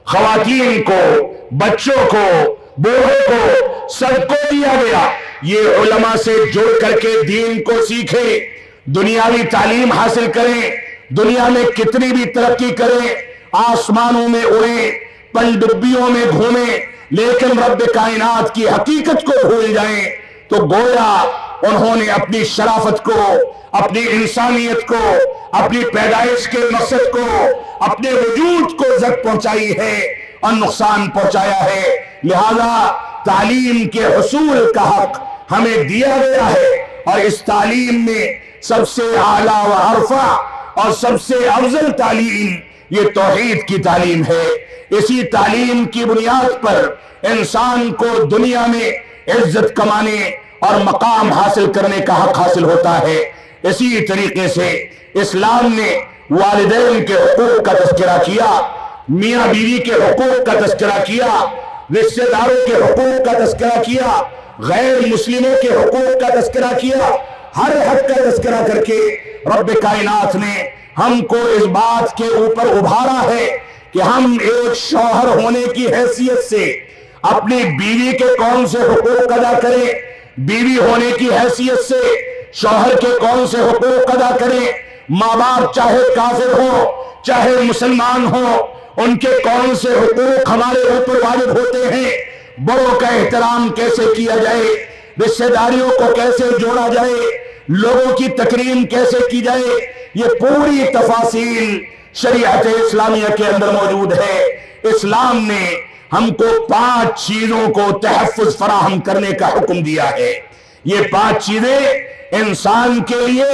خواتین کو، بچوں کو، بوڑھوں کو سب کو دیا گیا۔ یہ علماء سے جڑ کر کے دین کو سیکھیں، دنیاوی تعلیم حاصل کریں، دنیا میں کتنی بھی ترقی کریں، آسمانوں میں اڑیں، پنڈبیوں میں گھومیں، لیکن رب کائنات کی حقیقت کو بھول جائیں تو گویا انہوں نے اپنی شرافت کو، اپنی انسانیت کو، اپنی پیدائش کے مقصد کو، اپنے وجود کو زد پہنچائی ہے اور نقصان پہنچایا ہے۔ لہذا تعلیم کے حصول کا حق ہمیں دیا گیا ہے، اور اس تعلیم میں سب سے اعلیٰ و ارفع اور سب سے افضل تعلیم یہ توحید کی تعلیم ہے۔ اسی تعلیم کی بنیاد پر انسان کو دنیا میں عزت کمانے اور مقام حاصل کرنے کا حق حاصل ہوتا ہے۔ اسی طریقے سے اسلام نے والدین کے حقوق کا تذکرہ کیا، میاں بیوی کے حقوق کا تذکرہ کیا، رشتہ داروں کے حقوق کا تذکرہ کیا، غیر مسلموں کے حقوق کا تذکرہ کیا۔ ہر حق کا تذکرہ کر کے رب کائنات نے ہم کو اس بات کے اوپر ابھارا ہے کہ ہم ایک شوہر ہونے کی حیثیت سے اپنی بیوی کے کون سے حقوق ادا کریں، بیوی ہونے کی حیثیت سے شوہر کے کون سے حقوق ادا کریں، ماں باپ چاہے کافر ہو چاہے مسلمان ہو، ان کے کون سے حقوق ہمارے اوپر واجب ہوتے ہیں، بڑوں کا احترام کیسے کیا جائے، رشتہ داریوں کو کیسے جوڑا جائے، لوگوں کی تکریم کیسے کی جائے، یہ پوری تفاصیل شریعت اسلامیہ کے اندر موجود ہے۔ اسلام نے ہم کو پانچ چیزوں کو تحفظ فراہم کرنے کا حکم دیا ہے۔ یہ پانچ چیزیں انسان کے لیے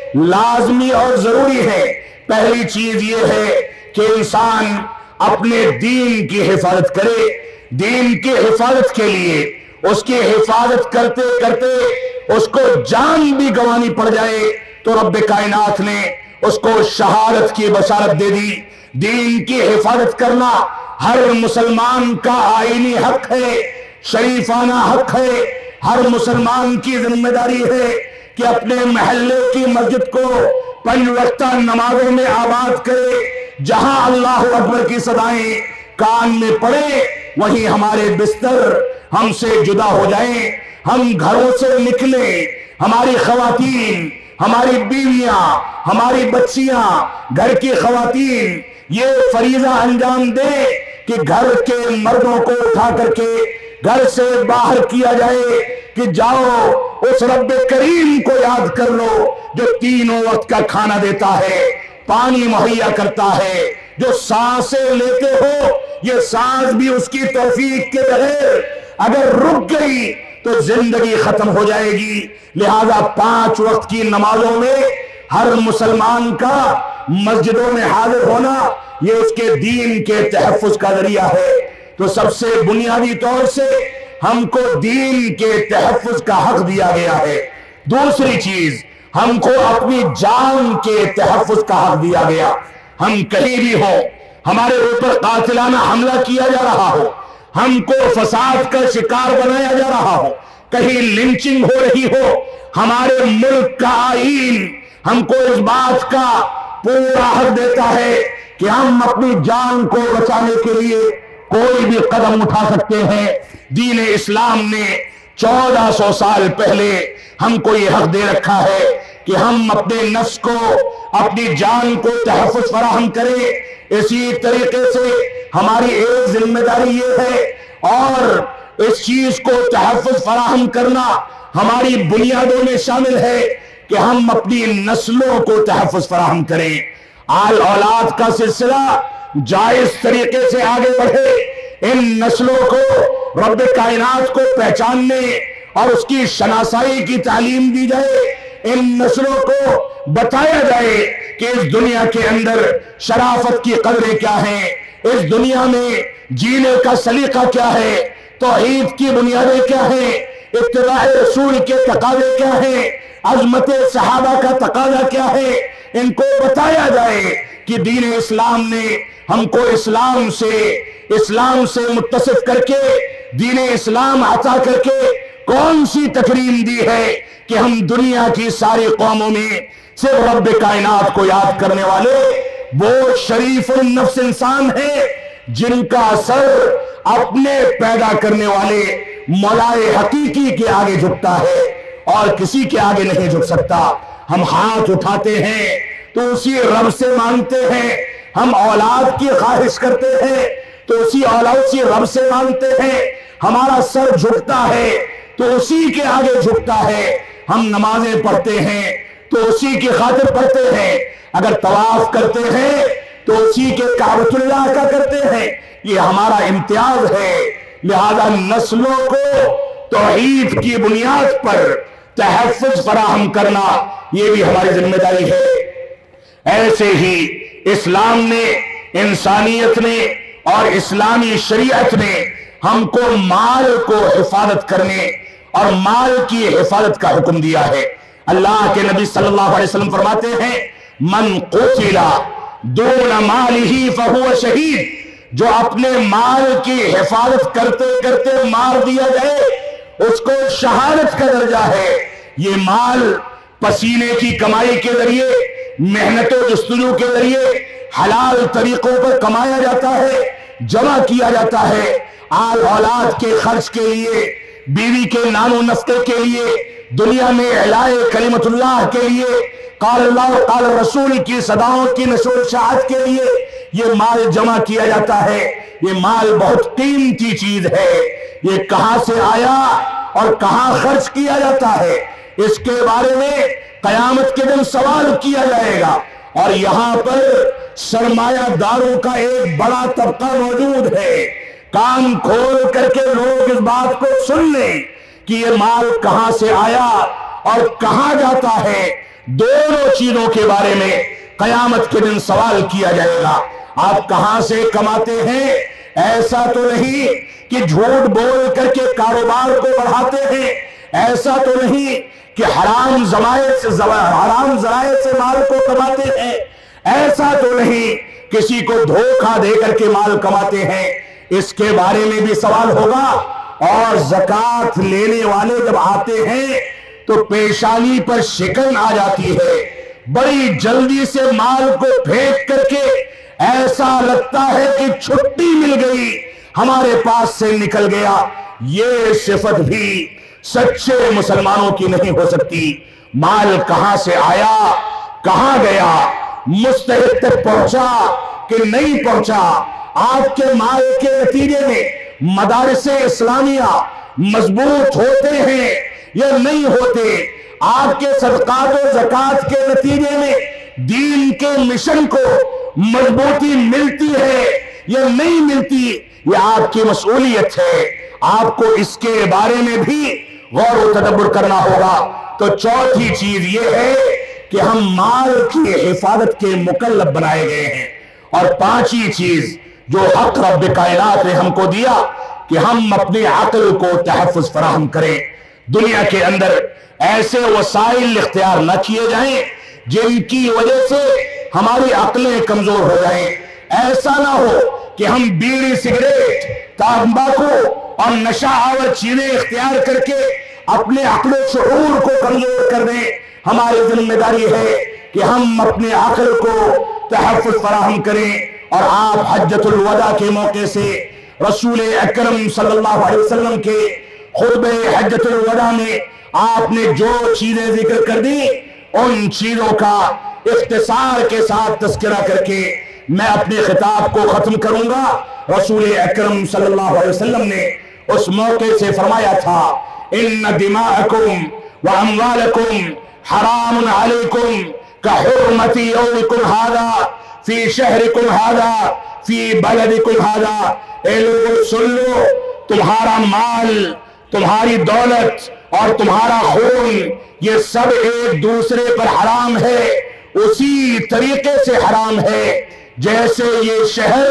لازمی اور ضروری ہے۔ پہلی چیز یہ ہے کہ انسان اپنے دین کی حفاظت کرے۔ دین کی حفاظت کے لیے اس کی حفاظت کرتے کرتے اس کو جان بھی گوانی پڑ جائے تو رب کائنات نے اس کو شہادت کی بشارت دے دی۔ دین کی حفاظت کرنا ہر مسلمان کا آئینی حق ہے، شریفانہ حق ہے۔ ہر مسلمان کی ذمہ داری ہے کہ اپنے محلے کی مسجد کو پنج وقتہ نمازوں میں آباد کرے۔ جہاں اللہ اکبر کی صدائیں کان میں پڑے وہیں ہمارے بستر ہم سے جدا ہو جائیں، ہم گھروں سے نکلیں، ہماری خواتین، ہماری بیویاں، ہماری بچیاں، گھر کی خواتین یہ فریضہ انجام دیں کہ گھر کے مردوں کو اٹھا کر کے گھر سے باہر کیا جائے کہ جاؤ اس رب کریم کو یاد کر لو جو تینوں وقت کا کھانا دیتا ہے، پانی مہیا کرتا ہے، جو سانسیں لیتے ہو یہ سانس بھی اس کی توفیق کے بغیر اگر رک گئی تو زندگی ختم ہو جائے گی۔ لہذا پانچ وقت کی نمازوں میں ہر مسلمان کا مسجدوں میں حاضر ہونا یہ اس کے دین کے تحفظ کا ذریعہ ہے۔ تو سب سے بنیادی طور سے ہم کو دین کے تحفظ کا حق دیا گیا ہے۔ دوسری چیز، ہم کو اپنی جان کے تحفظ کا حق دیا گیا۔ ہم کہیں بھی ہوں، ہمارے اوپر قاتلانہ حملہ کیا جا رہا ہو، ہم کو فساد کا شکار بنایا جا رہا ہو، کہیں لنچنگ ہو رہی ہو، ہمارے ملک کا آئین ہم کو اس بات کا پورا حق دیتا ہے کہ ہم اپنی جان کو بچانے کے لیے کوئی بھی قدم اٹھا سکتے ہیں۔ دین اسلام نے چودہ سو سال پہلے ہم کو یہ حق دے رکھا ہے کہ ہم اپنے نفس کو، اپنی جان کو تحفظ فراہم کریں۔ اسی طریقے سے ہماری ایک ذمہ داری یہ ہے اور اس چیز کو تحفظ فراہم کرنا ہماری بنیادوں میں شامل ہے کہ ہم اپنی نسلوں کو تحفظ فراہم کریں، آل اولاد کا سلسلہ جائز طریقے سے آگے بڑھے، ان نسلوں کو رب کائنات کو پہچاننے اور اس کی شناسائی کی تعلیم دی جائے، ان نسلوں کو بتایا جائے کہ اس دنیا کے اندر شرافت کی قدریں کیا ہیں، اس دنیا میں جینے کا سلیقہ کیا ہے، توحید کی بنیادیں کیا ہیں، اتباع رسول کے تقاضے کیا ہیں، عظمت صحابہ کا تقاضا کیا ہے، ان کو بتایا جائے کہ دین اسلام نے ہم کو اسلام سے اسلام سے متصف کر کے، دین اسلام عطا کر کے کون سی تکریم دی ہے کہ ہم دنیا کی ساری قوموں میں صرف رب کائنات کو یاد کرنے والے وہ شریف النفس انسان ہیں جن کا سر اپنے پیدا کرنے والے مولائے حقیقی کے آگے جھکتا ہے اور کسی کے آگے نہیں جھک سکتا۔ ہم ہاتھ اٹھاتے ہیں تو اسی رب سے مانگتے ہیں، ہم اولاد کی خواہش کرتے ہیں تو اسی اولاد اسی رب سے مانگتے ہیں، ہمارا سر جھکتا ہے تو اسی کے آگے جھکتا ہے، ہم نمازیں پڑھتے ہیں تو اسی کی خاطر پڑھتے ہیں، اگر طواف کرتے ہیں تو اسی کے کعبۃ اللہ کا کرتے ہیں، یہ ہمارا امتیاز ہے۔ لہذا نسلوں کو توحید کی بنیاد پر تحفظ فراہم کرنا یہ بھی ہماری ذمہ داری ہے۔ ایسے ہی اسلام نے، انسانیت نے اور اسلامی شریعت نے ہم کو مال کو حفاظت کرنے اور مال کی حفاظت کا حکم دیا ہے۔ اللہ کے نبی صلی اللہ علیہ وسلم فرماتے ہیں من قتل دون مالہ فہو شہید، جو اپنے مال کی حفاظت کرتے کرتے مار دیا جائے اس کو شہادت کا درجہ ہے۔ یہ مال پسینے کی کمائی کے ذریعے، محنت و جستجو کے ذریعے حلال طریقوں پر کمایا جاتا ہے، جمع کیا جاتا ہے، آل اولاد کے خرچ کے لیے، بیوی کے نان و نفقے کے لیے، دنیا میں اعلاء کلمت اللہ کے لیے، قال اللہ قال رسول کی صداؤں کی نشر و اشاعت کے لیے یہ مال جمع کیا جاتا ہے۔ یہ مال بہت قیمتی چیز ہے، یہ کہاں سے آیا اور کہاں خرچ کیا جاتا ہے اس کے بارے میں قیامت کے دن سوال کیا جائے گا۔ اور یہاں پر سرمایہ داروں کا ایک بڑا طبقہ موجود ہے، کان کھول کر کے لوگ اس بات کو سن لیں کہ یہ مال کہاں سے آیا اور کہاں جاتا ہے۔ دونوں چیزوں کے بارے میں قیامت کے دن سوال کیا جائے گا۔ آپ کہاں سے کماتے ہیں؟ ایسا تو نہیں کہ جھوٹ بول کر کے کاروبار کو بڑھاتے ہیں، ایسا تو نہیں کہ حرام ذرائع سے حرام ذرائع سے مال کو کماتے ہیں، ایسا تو نہیں کسی کو دھوکہ دے کر کے مال کماتے ہیں، اس کے بارے میں بھی سوال ہوگا۔ اور زکوٰۃ لینے والے جب آتے ہیں تو پیشانی پر شکن آ جاتی ہے، بڑی جلدی سے مال کو پھینک کر کے ایسا لگتا ہے کہ چھٹی مل گئی، ہمارے پاس سے نکل گیا۔ یہ صفت بھی سچے مسلمانوں کی نہیں ہو سکتی۔ مال کہاں سے آیا، کہاں گیا، مستحق تک پہنچا کہ نہیں پہنچا؟ آپ کے مال کے نتیجے میں مدارس اسلامیہ مضبوط ہوتے ہیں یا نہیں ہوتے؟ آپ کے صدقات و زکوٰۃ کے نتیجے میں دین کے مشن کو مضبوطی ملتی ہے یا نہیں ملتی؟ یہ آپ کی مسئولیت ہے، آپ کو اس کے بارے میں بھی غور و تدبر کرنا ہوگا۔ تو چوتھی چیز یہ ہے کہ ہم مال کی حفاظت کے مکلف بنائے گئے ہیں۔ اور پانچویں چیز جو حق رب کائنات نے ہم کو دیا کہ ہم اپنی عقل کو تحفظ فراہم کریں۔ دنیا کے اندر ایسے وسائل اختیار نہ کیے جائیں جن کی وجہ سے ہماری عقلیں کمزور ہو جائیں۔ ایسا نہ ہو کہ ہم بیڑی، سگریٹ، تمباکو اور نشہ آور چیزیں اختیار کر کے اپنے عقل و شعور کو کمزور کر دیں۔ ہماری ذمہ داری ہے کہ ہم اپنے عقل کو تحفظ فراہم کریں۔ اور آپ حجۃ الوداع کے موقع سے رسول اکرم صلی اللہ علیہ وسلم کے خطبہ حجۃ الوداع میں آپ نے جو چیزیں ذکر کر دی، ان چیزوں کا اختصار کے ساتھ تذکرہ کر کے میں اپنے خطاب کو ختم کروں گا۔ رسول اکرم صلی اللہ علیہ وسلم نے اس موقع سے فرمایا تھا، ان دماءکم واموالکم حرام علیکم کحرمت یومکم ھذا فی شہرکم ھذا فی بلدکم ھذا۔ اے لوگوں سن لو، تمہارا مال، تمہاری دولت اور تمہارا خون یہ سب ایک دوسرے پر حرام ہے، اسی طریقے سے حرام ہے جیسے یہ شہر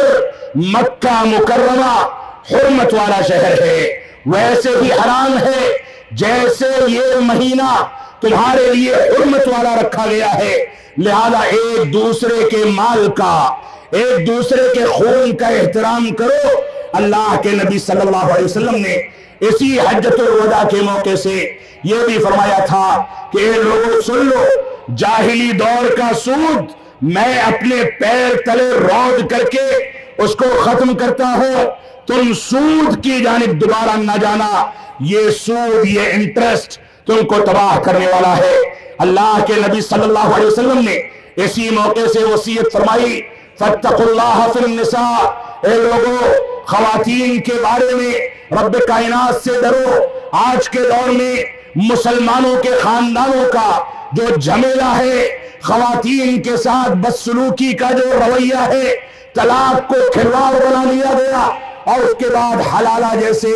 مکہ مکرمہ حرمت والا شہر ہے، ویسے ہی حرام ہے جیسے یہ مہینہ تمہارے لیے حرمت والا رکھا گیا ہے۔ لہذا ایک دوسرے کے مال کا، ایک دوسرے کے خون کا احترام کرو۔ اللہ کے نبی صلی اللہ علیہ وسلم نے اسی حجۃ الوداع کے موقع سے یہ بھی فرمایا تھا کہ اے لوگوں سن لو، جاہلی دور کا سود میں اپنے پیر تلے رود کر کے اس کو ختم کرتا ہوں، تم سود کی جانب دوبارہ نہ جانا، یہ سود، یہ انٹرسٹ تم کو تباہ کرنے والا ہے۔ اللہ کے نبی صلی اللہ علیہ وسلم نے اسی موقع سے وصیت فرمائی، فاتقوا اللہ فی النساء، اے لوگوں خواتین کے بارے میں رب کائنات سے ڈرو۔ آج کے دور میں مسلمانوں کے خاندانوں کا جو جھمیلہ ہے، خواتین کے ساتھ بدسلوکی کا جو رویہ ہے، طلاق کو کھلواڑ بنا لیا گیا اور اس کے بعد حلالہ جیسے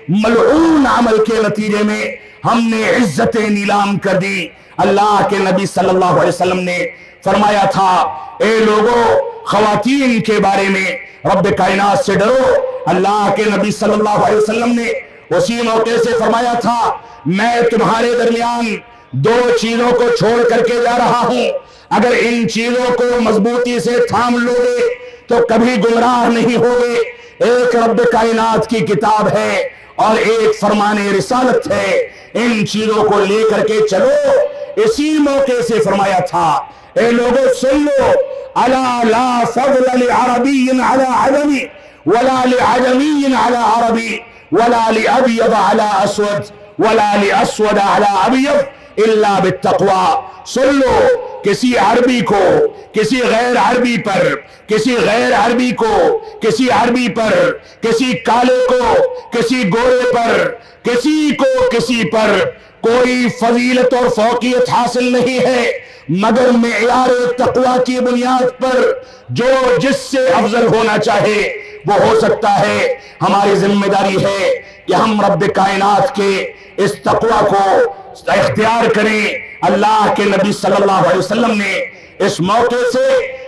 ملعون عمل کے نتیجے میں ہم نے عزتیں نیلام کر دی۔ اللہ کے نبی صلی اللہ علیہ وسلم نے فرمایا تھا، اے لوگوں خواتین کے بارے میں رب کائنات سے ڈرو۔ اللہ کے نبی صلی اللہ علیہ وسلم نے اسی موقع سے فرمایا تھا، میں تمہارے درمیان دو چیزوں کو چھوڑ کر کے جا رہا ہوں، اگر ان چیزوں کو مضبوطی سے تھام لو گے تو کبھی گمراہ نہیں ہوگے۔ ایک رب کائنات کی کتاب ہے اور ایک فرمان رسالت ہے، ان چیزوں کو لے کر کے چلو۔ اسی موقع سے فرمایا تھا، اے لوگوں سن لو، الا لا فضل لعربی علی عجمی ولا لعجمی علی عربی ولا لابیض علی اسود ولا لاسود علی ابیض الا بالتقوی۔ سن لو، کسی عربی کو کسی غیر عربی پر، کسی غیر عربی کو کسی عربی پر، کسی کالے کو کسی گورے پر، کسی کو کسی پر کوئی فضیلت اور فوقیت حاصل نہیں ہے مگر معیار تقوی کی بنیاد پر۔ جو جس سے افضل ہونا چاہے وہ ہو سکتا ہے۔ ہماری ذمہ داری ہے کہ ہم رب کائنات کے اس تقوی کو اختیار کریں۔ اللہ کے نبی صلی اللہ علیہ وسلم نے اس موقع سے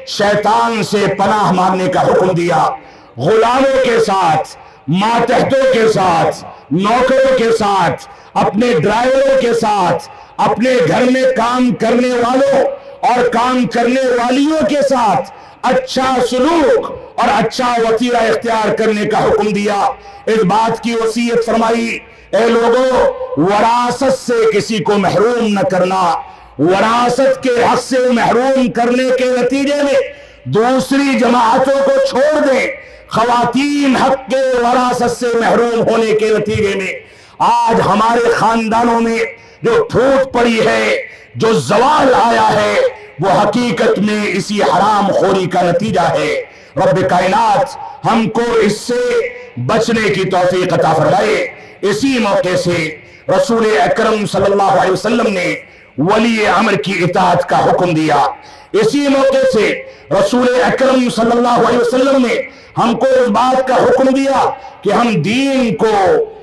شیطان سے پناہ مانگنے کا حکم دیا۔ غلاموں کے ساتھ، ماتحتوں کے ساتھ، نوکروں کے ساتھ، اپنے ڈرائیوروں کے ساتھ، اپنے گھر میں کام کرنے والوں اور کام کرنے والیوں کے ساتھ اچھا سلوک اور اچھا وتیرہ اختیار کرنے کا حکم دیا۔ اس بات کی وصیت فرمائی، اے لوگوں وراثت سے کسی کو محروم نہ کرنا، وراثت کے حق سے محروم کرنے کے نتیجے میں دوسری جماعتوں کو چھوڑ دیں۔ خواتین حق کے وراثت سے محروم ہونے کے نتیجے میں آج ہمارے خاندانوں میں جو پھوٹ پڑی ہے، جو زوال آیا ہے، وہ حقیقت میں اسی حرام خوری کا نتیجہ ہے۔ رب کائنات ہم کو اس سے بچنے کی توفیق عطا فرمائے۔ اسی موقع سے رسول اکرم صلی اللہ علیہ وسلم نے ولی امر کی اطاعت کا حکم دیا۔ اسی موقع سے رسول اکرم صلی اللہ علیہ وسلم نے ہم کو اس بات کا حکم دیا کہ ہم دین کو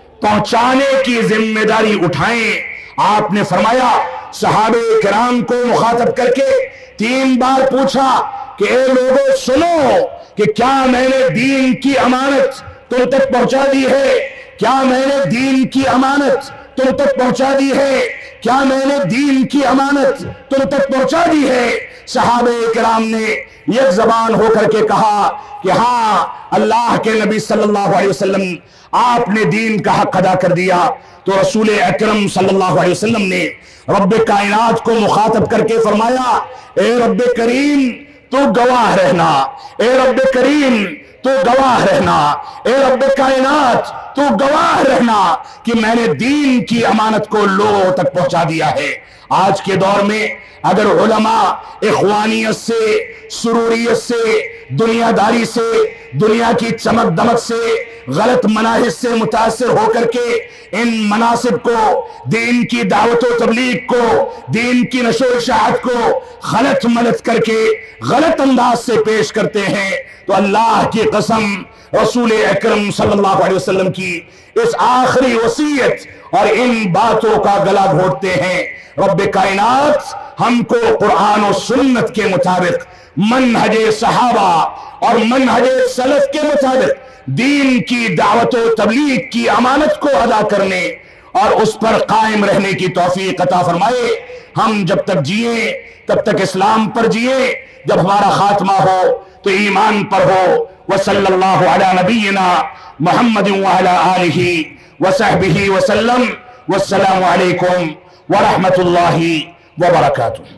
پہنچانے کی ذمہ داری اٹھائیں۔ آپ نے فرمایا، صحابہ کرام کو مخاطب کر کے تین بار پوچھا کہ اے لوگوں سنو کہ کیا میں نے دین کی امانت تم تک پہنچا دی ہے؟ کیا میں نے دین کی امانت تم تک پہنچا دی ہے؟ کیا میں نے دین کی امانت تم تک پہنچا دی ہے؟ صحابہ کرام نے یک زبان ہو کر کے کہا کہ ہاں اللہ کے نبی صلی اللہ علیہ وسلم آپ نے دین کا حق ادا کر دیا۔ تو رسول اکرم صلی اللہ علیہ وسلم نے رب کائنات کو مخاطب کر کے فرمایا، اے رب کریم تو گواہ رہنا، اے رب کریم تو گواہ رہنا، اے رب کائنات تو گواہ رہنا کہ میں نے دین کی امانت کو لوگوں تک پہنچا دیا ہے۔ آج کے دور میں اگر علماء اخوانیت سے، سروریت سے، دنیا داری سے، دنیا کی چمک دمک سے، غلط مناہج سے متاثر ہو کر کے ان مناصب کو، دین کی دعوت و تبلیغ کو، دین کی نشر و اشاعت کو غلط ملت کر کے غلط انداز سے پیش کرتے ہیں، تو اللہ کی قسم رسول اکرم صلی اللہ علیہ وسلم کی اس آخری وصیت اور ان باتوں کا گلا گھونٹتے ہیں۔ رب کائنات ہم کو قرآن و سنت کے مطابق، منہج صحابہ اور منہج سلف کے مطابق دین کی دعوت و تبلیغ کی امانت کو ادا کرنے اور اس پر قائم رہنے کی توفیق عطا فرمائے۔ ہم جب تک جئیں تب تک اسلام پر جئیں، جب ہمارا خاتمہ ہو تو ایمان پر ہو۔ وصلی اللہ علی نبینا محمد وعلی آلہ وصحبہ وسلم۔ والسلام علیکم ورحمۃ اللہ وبرکاتہ۔